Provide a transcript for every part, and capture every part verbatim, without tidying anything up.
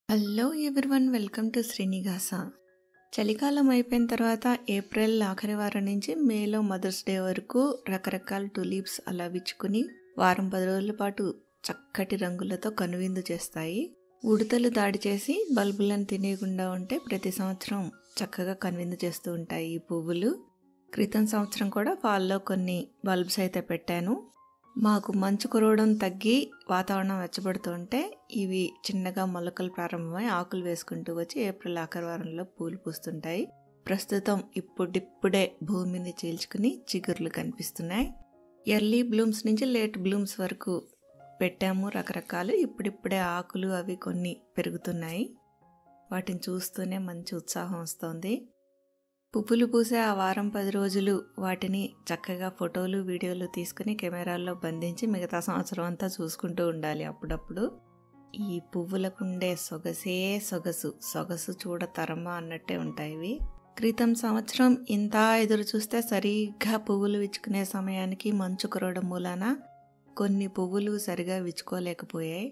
Hello everyone, welcome to Srinivasa. చలికాలం అయిపోయిన తర్వాత ఏప్రిల్ ఆఖరి వారం నుంచి మేలో మదర్స్ డే వరకు రకరకాల టులిప్స్ అలా విచ్చుకుని వారం పది రోజుల పాటు చక్కటి రంగులతో కనువిందు చేస్తాయి. ఉడతలు దాడి చేసి బల్బులను తినేయకుండా ఉంటే ప్రతి సంవత్సరం చక్కగా కనువిందు చేస్తూ ఉంటాయి ఈ పువ్వులు. క్రితం సంవత్సరం కూడా ఫాల్లో కొన్ని బల్బ్స్ అయితే పెట్టాను. మాకు మంచు కురవడం తగ్గి వాతావరణం వెచ్చబడుతుంటే ఇవి చిన్నగా మొలకలు ప్రారంభమై ఆకులు వేసుకుంటూ వచ్చి ఏప్రిల్ ఆఖరి వారంలో పూలు పూస్తుంటాయి. ప్రస్తుతం ఇప్పుడిప్పుడే భూమిని చీల్చుకుని చిగుర్లు కనిపిస్తున్నాయి. ఎర్లీ బ్లూమ్స్ నుంచి లేట్ బ్లూమ్స్ వరకు పెట్టాము రకరకాలు. ఇప్పుడిప్పుడే ఆకులు అవి కొన్ని పెరుగుతున్నాయి. వాటిని చూస్తూనే మంచి ఉత్సాహం వస్తుంది. పువ్వులు పూసే ఆ వారం పది రోజులు వాటిని చక్కగా ఫోటోలు వీడియోలు తీసుకుని కెమెరాల్లో బంధించి మిగతా సంవత్సరం అంతా చూసుకుంటూ ఉండాలి. అప్పుడప్పుడు ఈ పువ్వులకు ఉండే సొగసే సొగసు సొగసు చూడతరమా అన్నట్టే ఉంటాయి. క్రితం సంవత్సరం ఇంత ఎదురు చూస్తే సరిగ్గా పువ్వులు విచ్చుకునే సమయానికి మంచు కురవడం మూలాన కొన్ని పువ్వులు సరిగా విచ్చుకోలేకపోయాయి.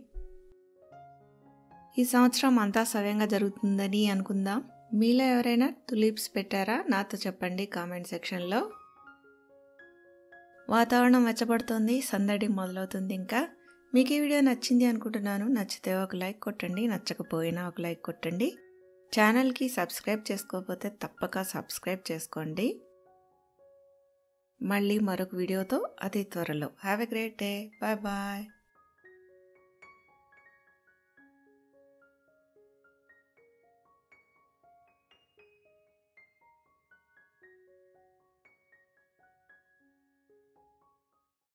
ఈ సంవత్సరం అంతా సవ్యంగా జరుగుతుందని అనుకుందాం. మీలో ఎవరైనా టులిప్స్ పెట్టారా? నాతో చెప్పండి కామెంట్ సెక్షన్లో. వాతావరణం వెచ్చబడుతోంది, సందడి మొదలవుతుంది. ఇంకా మీకు ఈ వీడియో నచ్చింది అనుకుంటున్నాను. నచ్చితే ఒక లైక్ కొట్టండి, నచ్చకపోయినా ఒక లైక్ కొట్టండి. ఛానల్కి సబ్స్క్రైబ్ చేసుకోకపోతే తప్పక సబ్స్క్రైబ్ చేసుకోండి. మళ్ళీ మరొక వీడియోతో అతి త్వరలో. Have a great day. Bye bye.